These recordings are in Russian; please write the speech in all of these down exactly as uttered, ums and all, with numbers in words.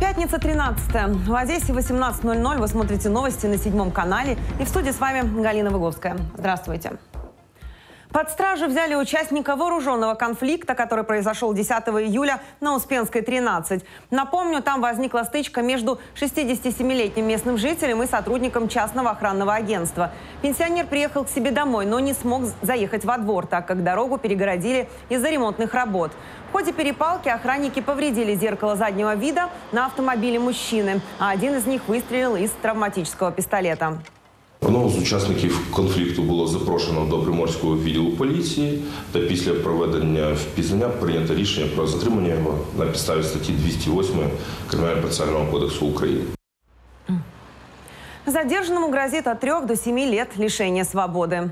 Пятница, тринадцатое. В Одессе восемнадцать ноль ноль. Вы смотрите новости на седьмом канале. И в студии с вами Галина Выговская. Здравствуйте. Под стражу взяли участника вооруженного конфликта, который произошел десятого июля на Успенской, тринадцать. Напомню, там возникла стычка между шестидесятисемилетним местным жителем и сотрудником частного охранного агентства. Пенсионер приехал к себе домой, но не смог заехать во двор, так как дорогу перегородили из-за ремонтных работ. В ходе перепалки охранники повредили зеркало заднего вида на автомобиле мужчины, а один из них выстрелил из травматического пістолета. Одного з учасників конфлікту було запрошено до Приморського відділу поліції, та після проведення впізнання прийнято рішення про затримання його на підставі статті двісті восьмої Кримінально-процесуального кодексу України. Задержанному грозит от трех до семи лет лишения свободы.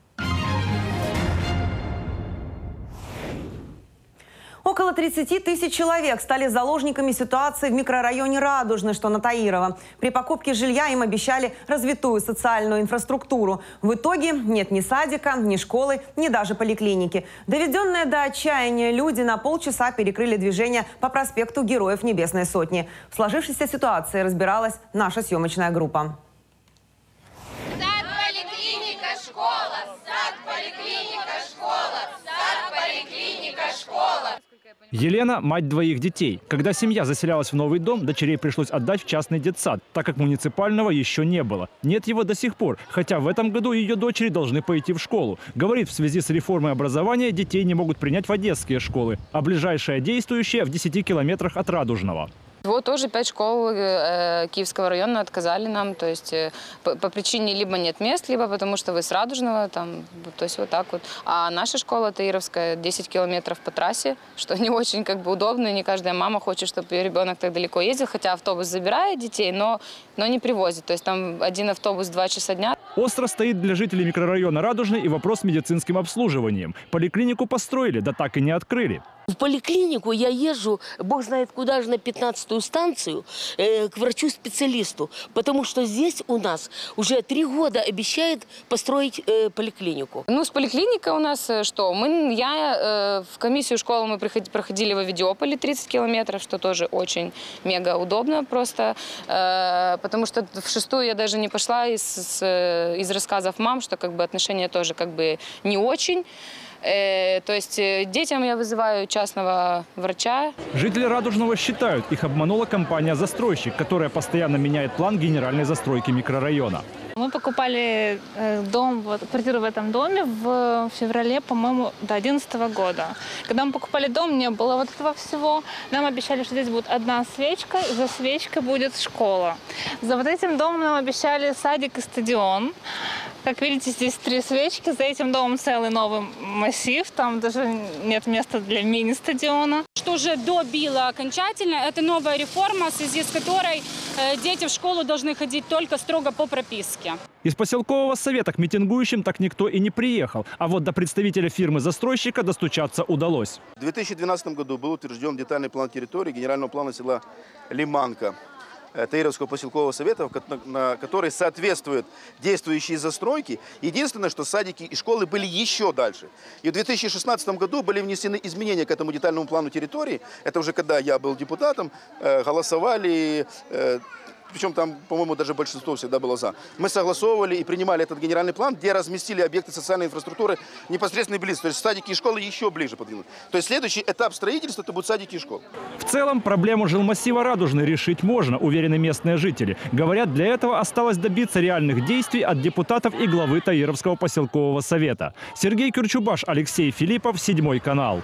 Около тридцати тысяч человек стали заложниками ситуации в микрорайоне Радужный, что на Таирова. При покупке жилья им обещали развитую социальную инфраструктуру. В итоге нет ни садика, ни школы, ни даже поликлиники. Доведенные до отчаяния люди на полчаса перекрыли движение по проспекту Героев Небесной Сотни. В сложившейся ситуации разбиралась наша съемочная группа. Сад, поликлиника, школа! Сад, поликлиника, школа! Сад, поликлиника, школа! Елена – мать двоих детей. Когда семья заселялась в новый дом, дочерей пришлось отдать в частный детсад, так как муниципального еще не было. Нет его до сих пор, хотя в этом году ее дочери должны пойти в школу. Говорит, в связи с реформой образования детей не могут принять в одесские школы, а ближайшая действующая в десяти километрах от Радужного. Вот тоже пять школ э, Киевского района отказали нам, то есть э, по, по причине либо нет мест, либо потому что вы с Радужного, там, то есть вот так вот. А наша школа Таировская десять километров по трассе, что не очень как бы удобно, и не каждая мама хочет, чтобы ее ребенок так далеко ездил, хотя автобус забирает детей, но, но не привозит, то есть там один автобус два часа дня. Остро стоит для жителей микрорайона Радужный и вопрос с медицинским обслуживанием. Поликлинику построили, да так и не открыли. В поликлинику я езжу, бог знает куда же, на пятнадцатую станцию, э, к врачу-специалисту. Потому что здесь у нас уже три года обещает построить э, поликлинику. Ну, с поликлиникой у нас что? Мы, я, э, в комиссию школы мы приходили, проходили в Авидиополе тридцать километров, что тоже очень мега удобно просто. Э, потому что в шестую я даже не пошла из, с, из рассказов мам, что как бы отношения тоже как бы не очень. Э, то есть детям я вызываю частного врача. Жители Радужного считают, их обманула компания-застройщик, которая постоянно меняет план генеральной застройки микрорайона. Мы покупали дом, вот, квартиру в этом доме в феврале, по-моему, до две тысячи одиннадцатого года. Когда мы покупали дом, не было вот этого всего. Нам обещали, что здесь будет одна свечка, и за свечкой будет школа. За вот этим домом нам обещали садик и стадион. Как видите, здесь три свечки, за этим домом целый новый массив, там даже нет места для мини-стадиона. Что уже добило окончательно, это новая реформа, в связи с которой э, дети в школу должны ходить только строго по прописке. Из поселкового совета к митингующим так никто и не приехал, а вот до представителя фирмы-застройщика достучаться удалось. В две тысячи двенадцатом году был утвержден детальный план территории генерального плана села Лиманка Таировского поселкового совета, на который соответствуют действующие застройки. Единственное, что садики и школы были еще дальше. И в две тысячи шестнадцатом году были внесены изменения к этому детальному плану территории. Это уже когда я был депутатом, голосовали, причем там, по-моему, даже большинство всегда было за. Мы согласовывали и принимали этот генеральный план, где разместили объекты социальной инфраструктуры непосредственно близко. То есть садики и школы еще ближе подвинуть. То есть следующий этап строительства – это будут садики и школы. В целом проблему жилмассива Радужный решить можно, уверены местные жители. Говорят, для этого осталось добиться реальных действий от депутатов и главы Таировского поселкового совета. Сергей Кюрчубаш, Алексей Филиппов, седьмой канал.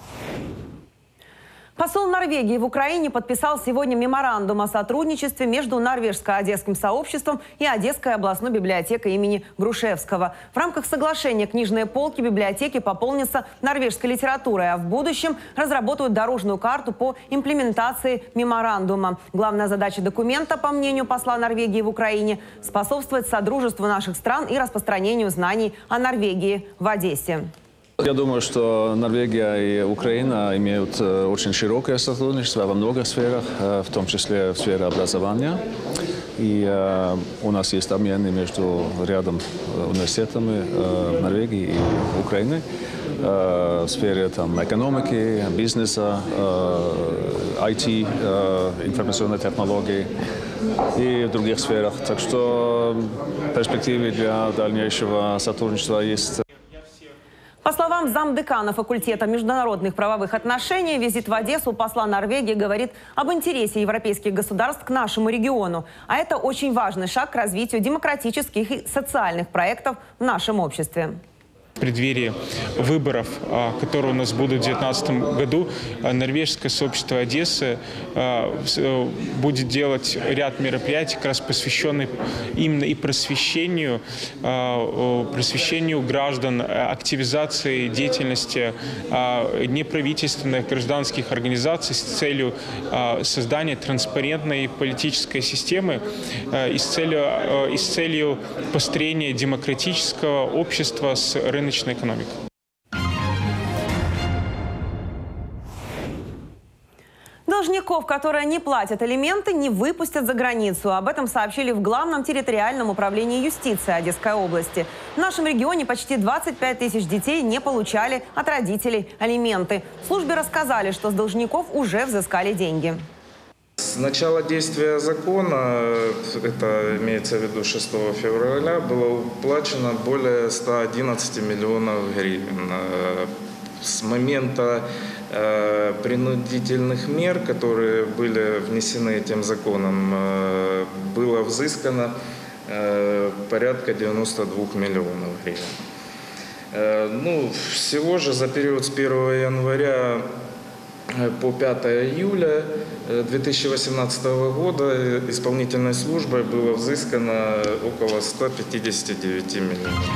Посол Норвегии в Украине подписал сегодня меморандум о сотрудничестве между норвежско-одесским сообществом и Одесской областной библиотекой имени Грушевского. В рамках соглашения книжные полки библиотеки пополнятся норвежской литературой, а в будущем разработают дорожную карту по имплементации меморандума. Главная задача документа, по мнению посла Норвегии в Украине, способствовать содружеству наших стран и распространению знаний о Норвегии в Одессе. Я думаю, что Норвегия и Украина имеют очень широкое сотрудничество во многих сферах, в том числе в сфере образования. И у нас есть обмены между рядом университетами в Норвегии и Украиной. в сфере там, экономики, бизнеса, ай ти, информационной технологии и в других сферах. Так что перспективы для дальнейшего сотрудничества есть. По словам замдекана факультета международных правовых отношений, визит в Одессу посла Норвегии говорит об интересе европейских государств к нашему региону. А это очень важный шаг к развитию демократических и социальных проектов в нашем обществе. В преддверии выборов, которые у нас будут в две тысячи девятнадцатом году, норвежское сообщество Одессы будет делать ряд мероприятий, как раз посвященных именно и просвещению, просвещению граждан, активизации деятельности неправительственных гражданских организаций с целью создания транспарентной политической системы и с целью, и с целью построения демократического общества с рыночной экономикой. Должников, которые не платят алименты, не выпустят за границу. Об этом сообщили в Главном территориальном управлении юстиции Одесской области. В нашем регионе почти двадцать пять тысяч детей не получали от родителей алименты. В службе рассказали, что с должников уже взыскали деньги. С начала действия закона, это имеется в виду шестого февраля, было уплачено более ста одиннадцати миллионов гривен. С момента э, принудительных мер, которые были внесены этим законом, э, было взыскано э, порядка девяноста двух миллионов гривен. Э, ну, всего же за период с первого января по пятое июля две тысячи восемнадцатого года исполнительной службой было взыскано около ста пятидесяти девяти миллионов.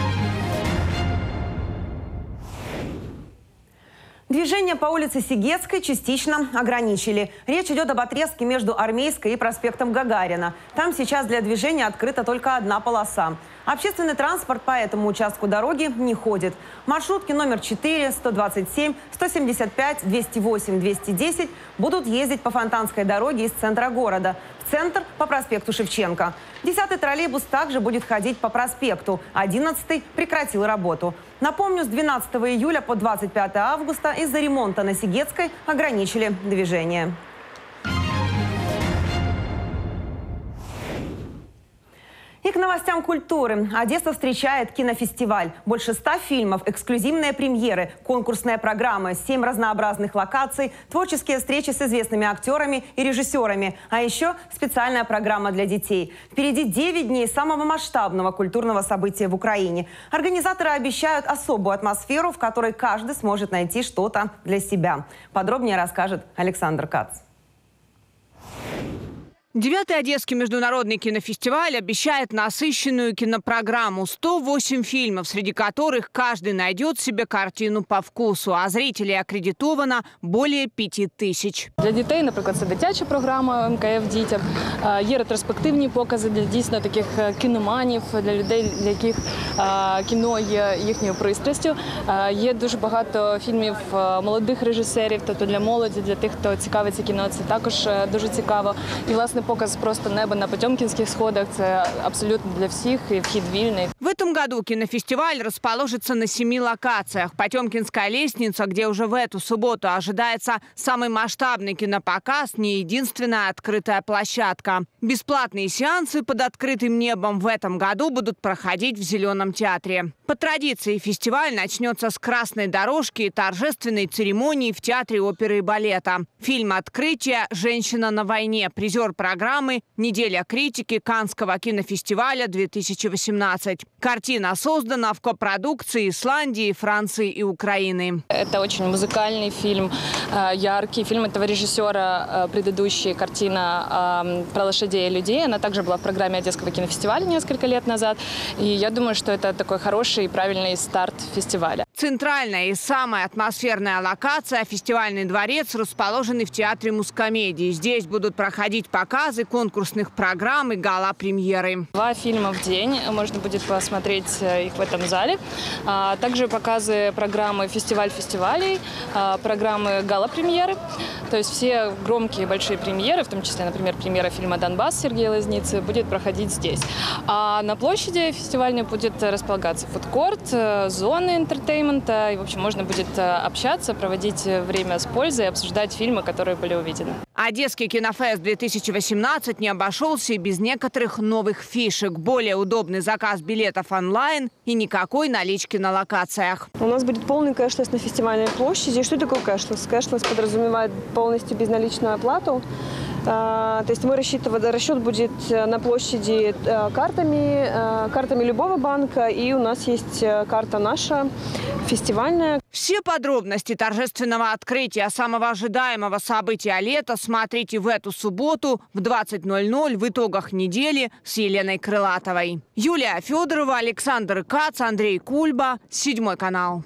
Движение по улице Сегецкой частично ограничили. Речь идет об отрезке между Армейской и проспектом Гагарина. Там сейчас для движения открыта только одна полоса. Общественный транспорт по этому участку дороги не ходит. Маршрутки номер четыре, сто двадцать семь, сто семьдесят пять, двести восемь, двести десять будут ездить по Фонтанской дороге из центра города. В центр по проспекту Шевченко. Десятый троллейбус также будет ходить по проспекту. Одиннадцатый прекратил работу. Напомню, с двенадцатого июля по двадцать пятое августа из-за ремонта на Сегецкой ограничили движение. И к новостям культуры. Одесса встречает кинофестиваль. Больше ста фильмов, эксклюзивные премьеры, конкурсная программа, семь разнообразных локаций, творческие встречи с известными актерами и режиссерами. А еще специальная программа для детей. Впереди девять дней самого масштабного культурного события в Украине. Организаторы обещают особую атмосферу, в которой каждый сможет найти что-то для себя. Подробнее расскажет Александр Кац. Девятый Одесский международный кинофестиваль обещает насыщенную кинопрограмму. сто восемь фильмов, среди которых каждый найдет себе картину по вкусу. А зрителей аккредитовано более пяти тисяч. Для дітей, наприклад, це дитяча програма ем ка еф дітям. Є ретроспективні покази для дійсно таких кіноманів, для людей, для яких кіно є їхньою пристрастю. Є дуже багато фільмів молодих режисерів, тобто для молоді, для тих, хто цікавиться кіно, це також дуже цікаво. І, власне, показ «Просто небо на Потемкинских сходах» – это абсолютно для всех, и вход вильный. В этом году кинофестиваль расположится на семи локациях. Потемкинская лестница, где уже в эту субботу ожидается самый масштабный кинопоказ, не единственная открытая площадка. Бесплатные сеансы под открытым небом в этом году будут проходить в Зеленом театре. По традиции фестиваль начнется с красной дорожки и торжественной церемонии в Театре оперы и балета. Фильм «Открытие. Женщина на войне». Призер программы «Неделя критики» Каннского кинофестиваля две тысячи восемнадцать. Картина создана в копродукции Исландии, Франции и Украины. Это очень музыкальный фильм, яркий фильм этого режиссера. Предыдущая картина про лошадей и людей, она также была в программе Одесского кинофестиваля несколько лет назад. И я думаю, что это такой хороший и правильный старт фестиваля. Центральная и самая атмосферная локация – фестивальный дворец, расположенный в Театре Мускомедии. Здесь будут проходить показы показы конкурсных программ и гала-премьеры. Два фильма в день. Можно будет посмотреть их в этом зале. Также показы программы «Фестиваль фестивалей», программы гала-премьеры. То есть все громкие большие премьеры, в том числе, например, премьера фильма «Донбасс» Сергея Лазницы, будет проходить здесь. А на площади фестивальной будет располагаться фудкорт, зоны интертеймента. И, в общем, можно будет общаться, проводить время с пользой, обсуждать фильмы, которые были увидены. Одесский кинофест две тысячи восемнадцать не обошелся и без некоторых новых фишек. Более удобный заказ билетов онлайн и никакой налички на локациях. У нас будет полный кэшлесс на фестивальной площади. Что такое кэшлесс? Кэшлесс подразумевает полностью безналичную оплату. То есть мы рассчитываем, расчет будет на площади картами, картами любого банка, и у нас есть карта наша, фестивальная. Все подробности торжественного открытия самого ожидаемого события лета смотрите в эту субботу в двадцать ноль ноль в итогах недели с Еленой Крылатовой. Юлия Федорова, Александр Кац, Андрей Кульба, Седьмой канал.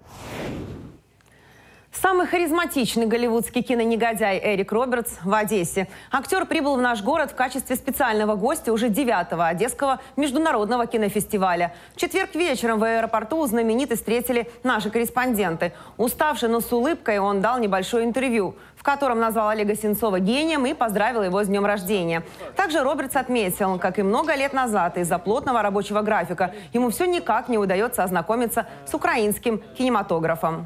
Самый харизматичный голливудский кинонегодяй Эрик Робертс в Одессе. Актер прибыл в наш город в качестве специального гостя уже девятого Одесского международного кинофестиваля. В четверг вечером в аэропорту знаменитость встретили наши корреспонденты. Уставший, но с улыбкой, он дал небольшое интервью, в котором назвал Олега Сенцова гением и поздравил его с днем рождения. Также Робертс отметил, как и много лет назад из-за плотного рабочего графика ему все никак не удается ознакомиться с украинским кинематографом.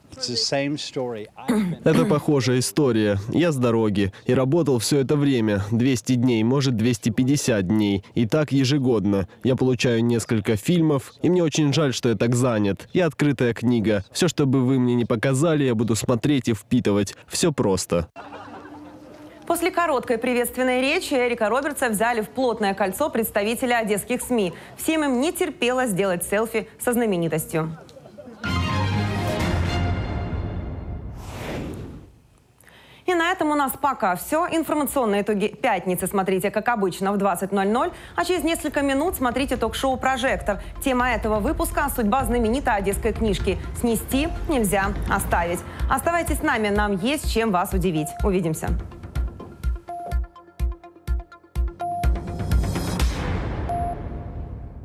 Это похожая история. Я с дороги и работал все это время. двести дней, может двести пятьдесят дней. И так ежегодно. Я получаю несколько фильмов, и мне очень жаль, что я так занят. Я открытая книга. Все, что бы вы мне не показали, я буду смотреть и впитывать. Все просто. После короткой приветственной речи Эрика Робертса взяли в плотное кольцо представители одесских СМИ. Всем им не терпелось сделать селфи со знаменитостью. И на этом у нас пока все. Информационные итоги пятницы смотрите, как обычно, в двадцать ноль ноль. А через несколько минут смотрите ток-шоу «Прожектор». Тема этого выпуска – судьба знаменитой одесской книжки «Снести нельзя оставить». Оставайтесь с нами, нам есть чем вас удивить. Увидимся.